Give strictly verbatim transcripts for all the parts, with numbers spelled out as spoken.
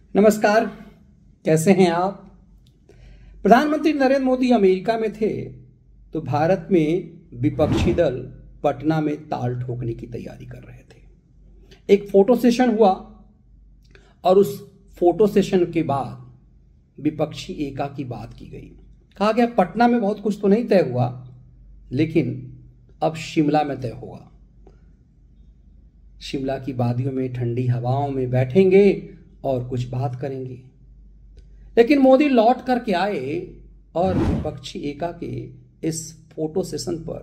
नमस्कार। कैसे हैं आप? प्रधानमंत्री नरेंद्र मोदी अमेरिका में थे तो भारत में विपक्षी दल पटना में ताल ठोकने की तैयारी कर रहे थे। एक फोटो सेशन हुआ और उस फोटो सेशन के बाद विपक्षी एका की बात की गई। कहा गया पटना में बहुत कुछ तो नहीं तय हुआ, लेकिन अब शिमला में तय होगा। शिमला की वादियों में ठंडी हवाओं में बैठेंगे और कुछ बात करेंगे। लेकिन मोदी लौट करके आए और विपक्षी एका के इस फोटो सेशन पर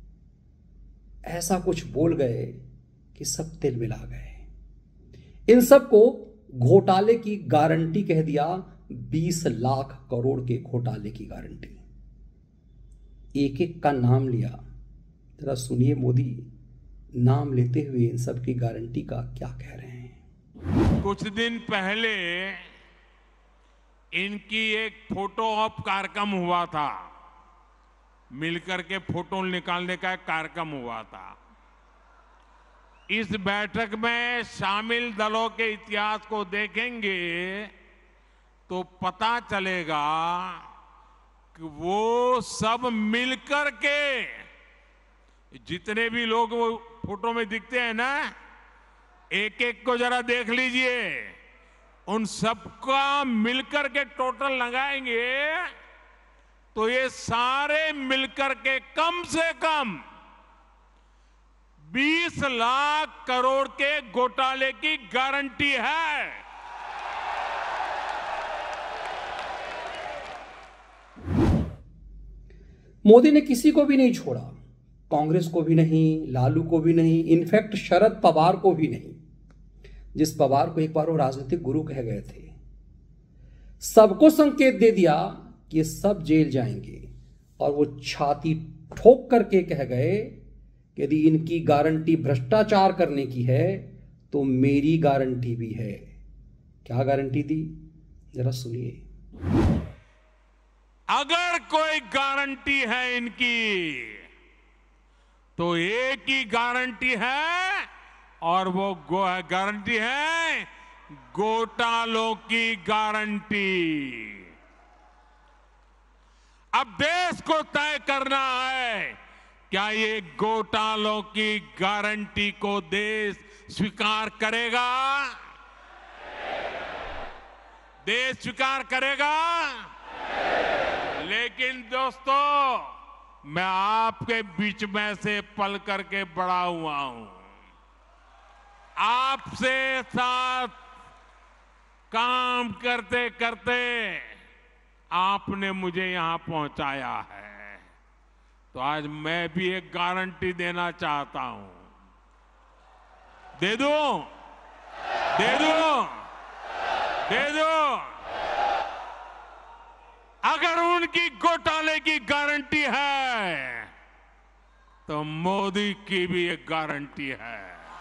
ऐसा कुछ बोल गए कि सब तिल मिला गए। इन सब को घोटाले की गारंटी कह दिया। बीस लाख करोड़ के घोटाले की गारंटी। एक एक का नाम लिया। जरा सुनिए मोदी नाम लेते हुए इन सब की गारंटी का क्या कह रहे हैं। कुछ दिन पहले इनकी एक फोटो ऑप कार्यक्रम हुआ था। मिलकर के फोटो निकालने का एक कार्यक्रम हुआ था। इस बैठक में शामिल दलों के इतिहास को देखेंगे तो पता चलेगा कि वो सब मिलकर के, जितने भी लोग वो फोटो में दिखते हैं ना, एक एक को जरा देख लीजिए। उन सबका मिलकर के टोटल लगाएंगे तो ये सारे मिलकर के कम से कम बीस लाख करोड़ के घोटाले की गारंटी है। मोदी ने किसी को भी नहीं छोड़ा। कांग्रेस को भी नहीं, लालू को भी नहीं, इनफैक्ट शरद पवार को भी नहीं, जिस पवार को एक बार वो राजनीतिक गुरु कह गए थे। सबको संकेत दे दिया कि सब जेल जाएंगे और वो छाती ठोक करके कह गए कि यदि इनकी गारंटी भ्रष्टाचार करने की है तो मेरी गारंटी भी है। क्या गारंटी दी, जरा सुनिए। अगर कोई गारंटी है इनकी तो एक ही गारंटी है, और वो गारंटी है घोटालों की गारंटी। अब देश को तय करना है क्या ये घोटालों की गारंटी को देश स्वीकार करेगा। देश स्वीकार करेगा। लेकिन दोस्तों, मैं आपके बीच में से पल करके बड़ा हुआ हूं। आपसे साथ काम करते करते आपने मुझे यहां पहुंचाया है, तो आज मैं भी एक गारंटी देना चाहता हूं। दे दूं? दे दूं? दे दूं? अगर उनकी घोटाले की गारंटी है तो मोदी की भी एक गारंटी है।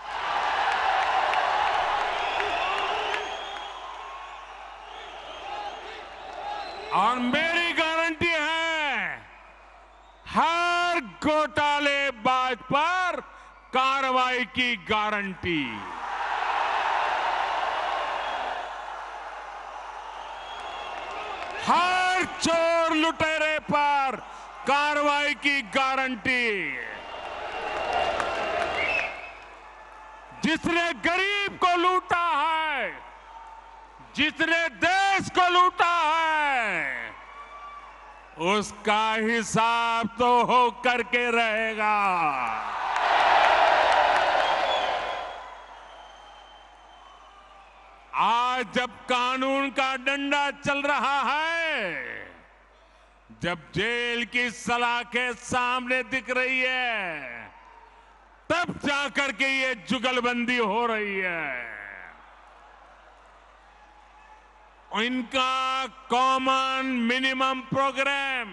और मेरी गारंटी है हर घोटालेबाज पर कार्रवाई की गारंटी। हर चोर लुटेरे पर कार्रवाई की गारंटी। जिसने गरीब को लूटा है, जिसने देश को लूटा है, उसका हिसाब तो हो करके रहेगा। आज जब कानून का डंडा चल रहा है, जब जेल की सलाखें सामने दिख रही है, तब जाकर के ये जुगलबंदी हो रही है। इनका कॉमन मिनिमम प्रोग्राम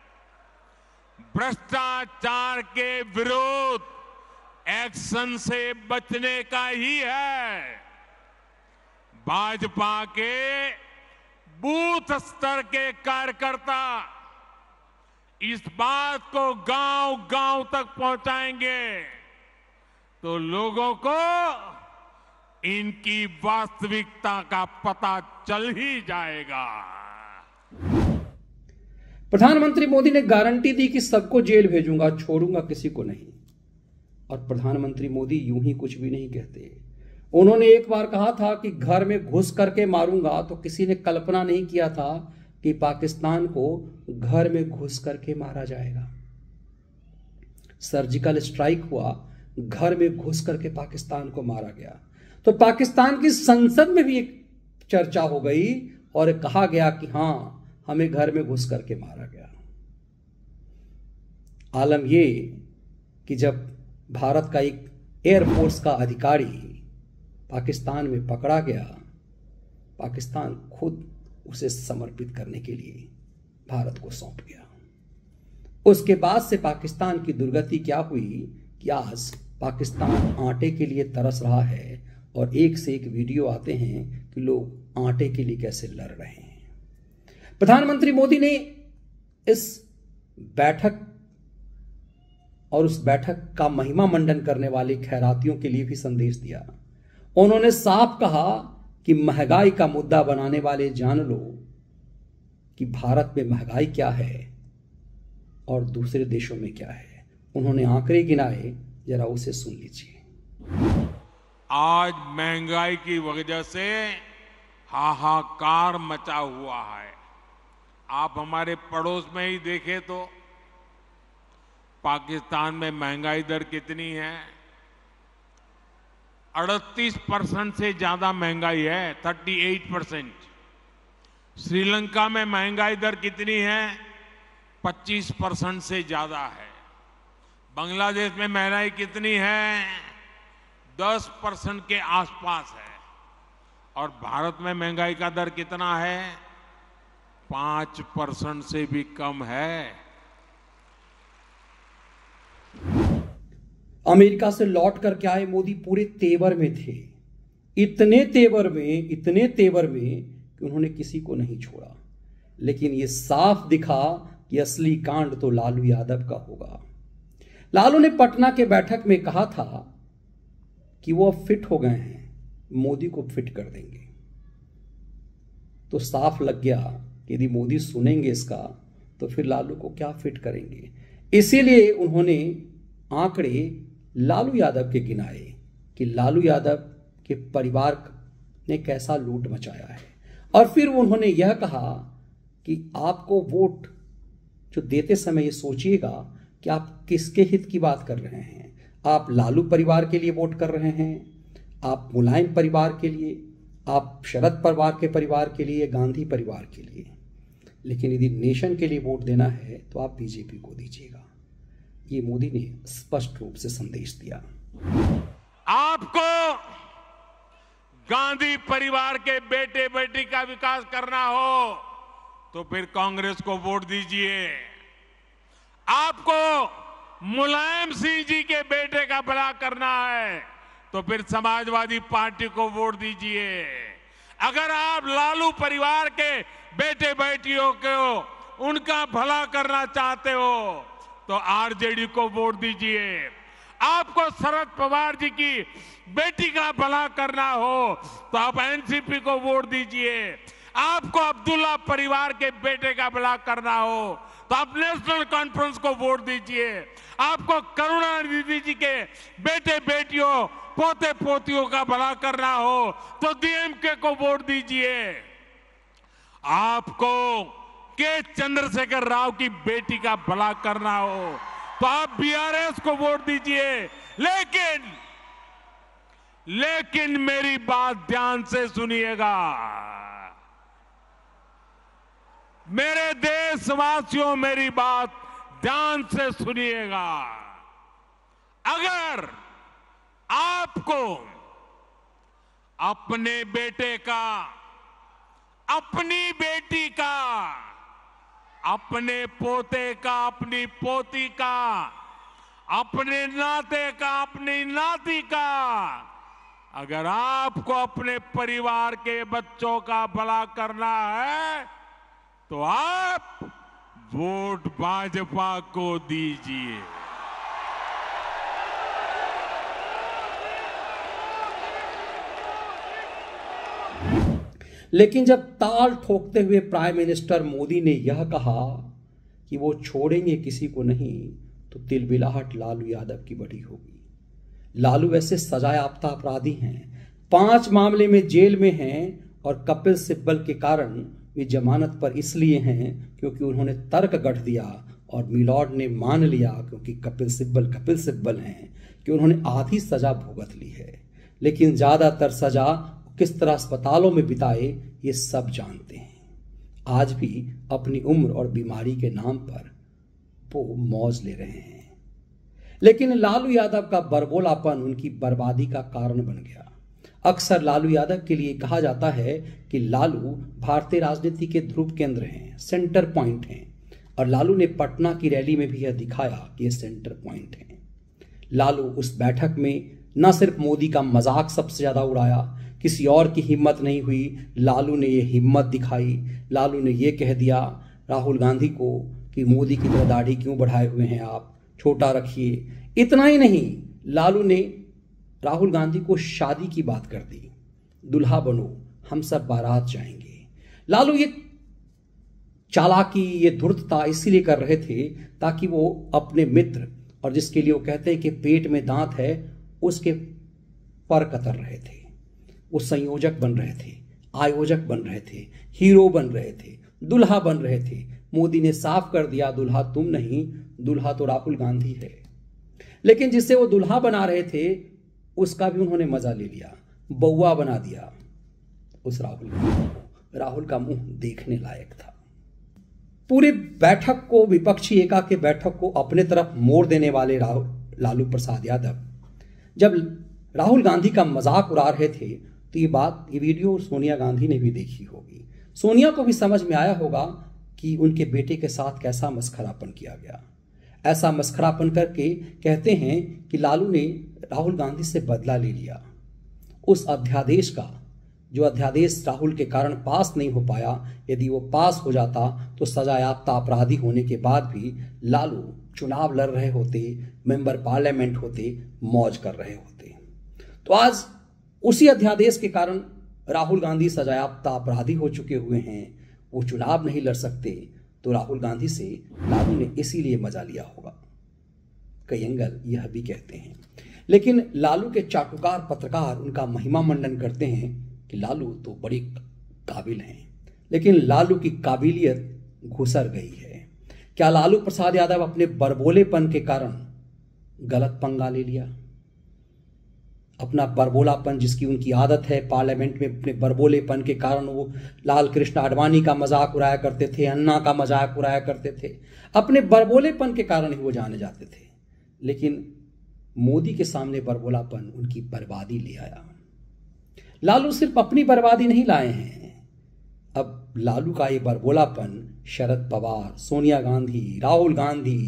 भ्रष्टाचार के विरुद्ध एक्शन से बचने का ही है। भाजपा के बूथ स्तर के कार्यकर्ता इस बात को गांव-गांव तक पहुंचाएंगे तो लोगों को इनकी वास्तविकता का पता चल ही जाएगा। प्रधानमंत्री मोदी ने गारंटी दी कि सबको जेल भेजूंगा, छोड़ूंगा किसी को नहीं। और प्रधानमंत्री मोदी यूं ही कुछ भी नहीं कहते। उन्होंने एक बार कहा था कि घर में घुस करके मारूंगा, तो किसी ने कल्पना नहीं किया था कि पाकिस्तान को घर में घुस करके मारा जाएगा। सर्जिकल स्ट्राइक हुआ, घर में घुस करके पाकिस्तान को मारा गया। तो पाकिस्तान की संसद में भी एक चर्चा हो गई और कहा गया कि हां, हमें घर में घुस करके मारा गया। आलम यह कि जब भारत का एक एयरफोर्स का अधिकारी पाकिस्तान में पकड़ा गया, पाकिस्तान खुद उसे समर्पित करने के लिए भारत को सौंप गया। उसके बाद से पाकिस्तान की दुर्गति क्या हुई कि आज पाकिस्तान आटे के लिए तरस रहा है और एक से एक वीडियो आते हैं कि लोग आटे के लिए कैसे लड़ रहे हैं। प्रधानमंत्री मोदी ने इस बैठक और उस बैठक का महिमा मंडन करने वाले खैरातियों के लिए भी संदेश दिया। उन्होंने साफ कहा कि महंगाई का मुद्दा बनाने वाले जान लो कि भारत में महंगाई क्या है और दूसरे देशों में क्या है। उन्होंने आंकड़े गिनाए, जरा उसे सुन लीजिए। आज महंगाई की वजह से हाहाकार मचा हुआ है। आप हमारे पड़ोस में ही देखें तो पाकिस्तान में महंगाई दर कितनी है? अड़तीस परसेंट से ज्यादा महंगाई है, अड़तीस परसेंट। श्रीलंका में महंगाई दर कितनी है? पच्चीस परसेंट से ज्यादा है। बांग्लादेश में महंगाई कितनी है? दस परसेंट के आसपास है। और भारत में महंगाई का दर कितना है? पांच परसेंट से भी कम है। अमेरिका से लौट करके आए मोदी पूरे तेवर में थे, इतने तेवर में इतने तेवर में कि उन्होंने किसी को नहीं छोड़ा। लेकिन यह साफ दिखा कि असली कांड तो लालू यादव का होगा। लालू ने पटना के बैठक में कहा था कि वो अब फिट हो गए हैं, मोदी को फिट कर देंगे। तो साफ लग गया कि यदि मोदी सुनेंगे इसका तो फिर लालू को क्या फिट करेंगे। इसीलिए उन्होंने आंकड़े लालू यादव के गिनाए कि लालू यादव के परिवार ने कैसा लूट मचाया है। और फिर उन्होंने यह कहा कि आपको वोट जो देते समय ये सोचिएगा कि आप किसके हित की बात कर रहे हैं। आप लालू परिवार के लिए वोट कर रहे हैं, आप मुलायम परिवार के लिए, आप शरद परिवार के परिवार के लिए, गांधी परिवार के लिए। लेकिन यदि नेशन के लिए वोट देना है तो आप बीजेपी को दीजिएगा। ये मोदी ने स्पष्ट रूप से संदेश दिया। आपको गांधी परिवार के बेटे बेटी का विकास करना हो तो फिर कांग्रेस को वोट दीजिए। आपको मुलायम सिंह जी के बेटे का भला करना है तो फिर समाजवादी पार्टी को वोट दीजिए। अगर आप लालू परिवार के बेटे बेटियों को उनका भला करना चाहते हो तो आरजेडी को वोट दीजिए। आपको शरद पवार जी की बेटी का भला करना हो तो आप एनसीपी को वोट दीजिए। आपको अब्दुल्ला परिवार के बेटे का भला करना हो तो आप नेशनल कॉन्फ्रेंस को वोट दीजिए। आपको करुणानिधि जी के बेटे बेटियों पोते पोतियों का भला करना हो तो डीएमके को वोट दीजिए। आपको के चंद्रशेखर राव की बेटी का भला करना हो तो आप बीआरएस को वोट दीजिए। लेकिन लेकिन मेरी बात ध्यान से सुनिएगा, मेरे देशवासियों, मेरी बात ध्यान से सुनिएगा। अगर आपको अपने बेटे का, अपनी बेटी का, अपने पोते का, अपनी पोती का, अपने नाते का, अपनी नाती का, अगर आपको अपने परिवार के बच्चों का भला करना है तो आप वोट भाजपा को दीजिए। लेकिन जब ताल ठोकते हुए प्राइम मिनिस्टर मोदी ने यह कहा कि वो छोड़ेंगे किसी को नहीं, तो तिलबिलाहट लालू यादव की बढ़ी होगी। लालू ऐसे सजायाफ्ता अपराधी हैं, पांच मामले में जेल में हैं और कपिल सिब्बल के कारण वे जमानत पर इसलिए हैं क्योंकि उन्होंने तर्क गढ़ दिया और मिलॉर्ड ने मान लिया, क्योंकि कपिल सिब्बल कपिल सिब्बल हैं, कि उन्होंने आधी सजा भुगत ली है। लेकिन ज्यादातर सजा किस तरह अस्पतालों में बिताए ये सब जानते हैं। आज भी अपनी उम्र और बीमारी के नाम पर वो मौज ले रहे हैं। लेकिन लालू यादव का बरबोलापन उनकी बर्बादी का कारण बन गया। अक्सर लालू यादव के लिए कहा जाता है कि लालू भारतीय राजनीति के ध्रुव केंद्र हैं, सेंटर पॉइंट हैं, और लालू ने पटना की रैली में भी यह दिखाया कि ये सेंटर पॉइंट हैं। लालू उस बैठक में न सिर्फ मोदी का मजाक सबसे ज्यादा उड़ाया, किसी और की हिम्मत नहीं हुई, लालू ने ये हिम्मत दिखाई। लालू ने ये कह दिया राहुल गांधी को कि मोदी की तरह दाढ़ी क्यों बढ़ाए हुए हैं आप, छोटा रखिए। इतना ही नहीं, लालू ने राहुल गांधी को शादी की बात कर दी, दुल्हा बनो, हम सब बारात जाएंगे। लालू ये चालाकी, ये धूर्तता इसीलिए कर रहे थे ताकि वो अपने मित्र, और जिसके लिए वो कहते हैं कि पेट में दांत है, उसके पर कतर रहे थे। वो संयोजक बन रहे थे, आयोजक बन रहे थे, हीरो बन रहे थे, दुल्हा बन रहे थे। मोदी ने साफ कर दिया दुल्हा तुम नहीं, दुल्हा तो राहुल गांधी है। लेकिन जिसे वो दुल्हा बना रहे थे उसका भी उन्होंने मजा ले लिया, बउआ बना दिया उस राहुल गांधी को। राहुल का मुंह देखने लायक था। पूरी बैठक को, विपक्षी एका के बैठक को अपने तरफ मोड़ देने वाले राहुल लालू प्रसाद यादव जब राहुल गांधी का मजाक उड़ा रहे थे, तो ये बात, ये वीडियो सोनिया गांधी ने भी देखी होगी। सोनिया को भी समझ में आया होगा कि उनके बेटे के साथ कैसा मस्खरापन किया गया। ऐसा मस्खरापन करके कहते हैं कि लालू ने राहुल गांधी से बदला ले लिया। उस अध्यादेश का, जो अध्यादेश राहुल के कारण पास नहीं हो पाया, यदि वो पास हो जाता तो सजायाफ्ता अपराधी होने के बाद भी लालू चुनाव लड़ रहे होते, मेंबर पार्लियामेंट होते, मौज कर रहे होते। तो आज उसी अध्यादेश के कारण राहुल गांधी सजायाफ्ता अपराधी हो चुके हुए हैं, वो चुनाव नहीं लड़ सकते। तो राहुल गांधी से लालू ने इसीलिए मजा लिया होगा, कई एंगल यह भी कहते हैं। लेकिन लालू के चाटुकार पत्रकार उनका महिमा मंडन करते हैं कि लालू तो बड़ी काबिल हैं, लेकिन लालू की काबिलियत घुसर गई है। क्या लालू प्रसाद यादव अपने बरबोलेपन के कारण गलत पंगा ले लिया? अपना बरबोलापन, जिसकी उनकी आदत है, पार्लियामेंट में अपने बरबोलेपन के कारण वो लाल कृष्ण आडवाणी का मजाक उड़ाया करते थे, अन्ना का मजाक उड़ाया करते थे। अपने बरबोलेपन के कारण ही वो जाने जाते थे। लेकिन मोदी के सामने बरबोलापन उनकी बर्बादी ले आया। लालू सिर्फ अपनी बर्बादी नहीं लाए हैं, अब लालू का ये बरबोलापन शरद पवार, सोनिया गांधी, राहुल गांधी,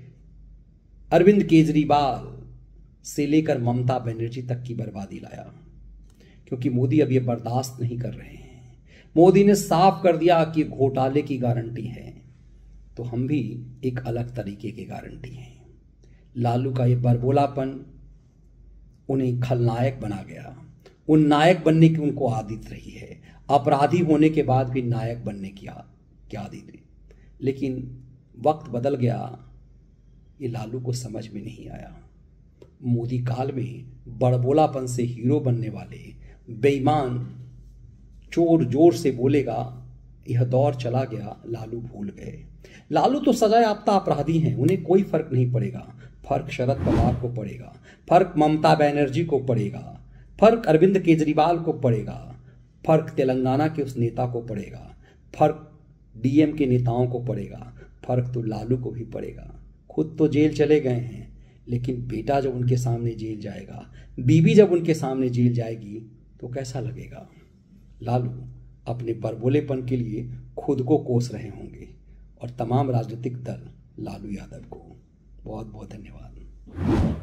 अरविंद केजरीवाल से लेकर ममता बनर्जी तक की बर्बादी लाया। क्योंकि मोदी अब ये बर्दाश्त नहीं कर रहे हैं। मोदी ने साफ कर दिया कि घोटाले की गारंटी है, तो हम भी एक अलग तरीके की गारंटी हैं। लालू का ये बरबोलापन उन्हें खलनायक बना गया। उन नायक बनने की उनको आदत रही है, अपराधी होने के बाद भी नायक बनने की क्या आदत रही। लेकिन वक्त बदल गया, ये लालू को समझ में नहीं आया। मोदी काल में बड़बोलापन से हीरो बनने वाले बेईमान चोर जोर से बोलेगा, यह दौर चला गया, लालू भूल गए। लालू तो सजायाफ्ता अपराधी हैं, उन्हें कोई फर्क नहीं पड़ेगा। फर्क शरद पवार को पड़ेगा, फर्क ममता बनर्जी को पड़ेगा, फर्क अरविंद केजरीवाल को पड़ेगा, फर्क तेलंगाना के उस नेता को पड़ेगा, फर्क डीएम के नेताओं को पड़ेगा, फर्क तो लालू को भी पड़ेगा। खुद तो जेल चले गए हैं, लेकिन बेटा जब उनके सामने जेल जाएगा, बीवी जब उनके सामने जेल जाएगी, तो कैसा लगेगा? लालू अपने बरबोलेपन के लिए खुद को कोस रहे होंगे, और तमाम राजनीतिक दल लालू यादव को बहुत बहुत धन्यवाद।